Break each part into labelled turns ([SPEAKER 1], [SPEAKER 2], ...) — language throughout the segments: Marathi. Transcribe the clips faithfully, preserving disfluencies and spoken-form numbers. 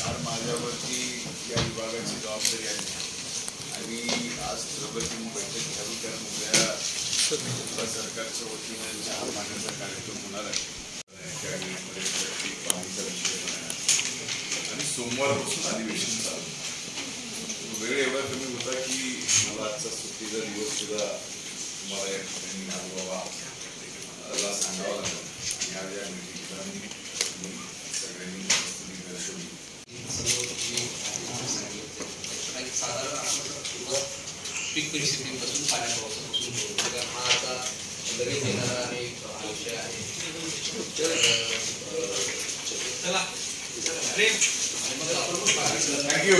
[SPEAKER 1] आज माझ्यावरती या विभागाची जबाबदारी आहे आणि आज प्रगती बैठक घ्यावी कारण उद्या सरकारच्या वतीने चहा पाण्याचा कार्यक्रम होणार आहे कॅबिनेटमध्ये पाहणीचा विषय पण आहे आणि सोमवारपासून अधिवेशन चालू. वेळ एवढा कमी होता की मला आजचा सुट्टीचा दिवस सुद्धा तुम्हाला या ठिकाणी अनुभवाला सांगावा लागला. या ज्या मिटिंगला मी सगळ्यांनी उपस्थिती दर्शवली.
[SPEAKER 2] साधारण पीक परिस्थितीपासून पाण्या पावसापासून हा आता लगेच येणारा आणि विषय आहे. चला
[SPEAKER 1] थँक्यू.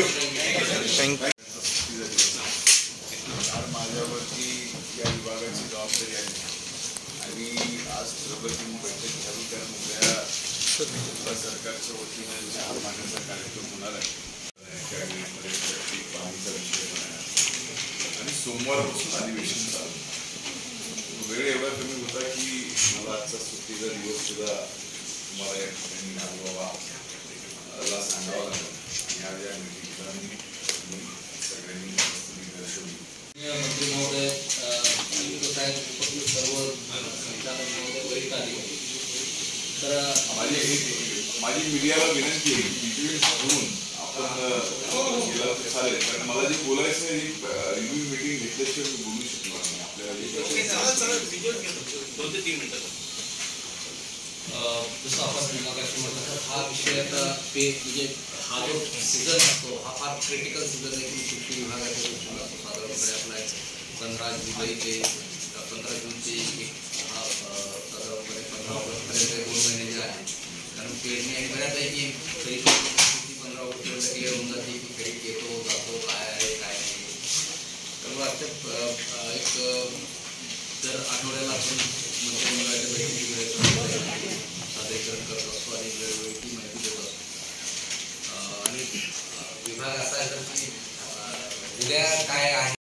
[SPEAKER 1] माझ्यावरती या विभागाची जबाबदारी आहे आणि आज प्रगती बैठक घ्यावी कारण उद्या सरकारच्या वतीने चहा पाण्याचा कार्यक्रम होणार आहे कॅबिनेटमध्ये पाहणीचा विषय पण आहे आणि सोमवारपासून अधिवेशन चालू. वेळ एवढा कमी होता की मला आजचा सुट्टीचा दिवस सुद्धा तुम्हाला या ठिकाणी अनुभवाला सांगावा लागला. या ज्या मिटिंगला मी सगळ्यांनी उपस्थिती दर्शवली.
[SPEAKER 2] मंत्री महोदय साहेब सर्व संचालक महोदय वरिष्ठ अधिकारी तर
[SPEAKER 1] माझी माझी मीडियाला विनंती आहे इंटरव्ह्यू करून आपण गेला तर चालेल कारण मला जे बोलायचं आहे रिव्ह्यू मिटिंग घेतल्याशिवाय मी बोलू शकलो नाही आपल्याला.
[SPEAKER 2] दोन ते तीन मिनिटं जसं आपण मगाशी म्हटलं तर हा विषय आता पे म्हणजे हा जो सीझन असतो हा फार क्रिटिकल सीझन आहे की कृषी विभागाच्या दृष्टीने असतो. साधारणपणे आपला पंधरा जुलै ते पंधरा जूनचे एक हा साधारणपणे पंधरा ऑगस्टपर्यंत दोन महिने जे आहेत कारण पेरणी आणि बऱ्यापैकी तरी पंधरा ऑगस्टपर्यंत क्लिअर होऊन जाते की खरीप येतो जातो काय आहे काय नाही. तर आजच्या एक दर आठवड्याला आपण मंत्रिमंडळाच्या बैठकीमध्ये सादरीकरण करत असतो आणि वेळोवेळी ती माहिती देत असतो. आणि विभाग असा आहे तर की उद्या काय आहे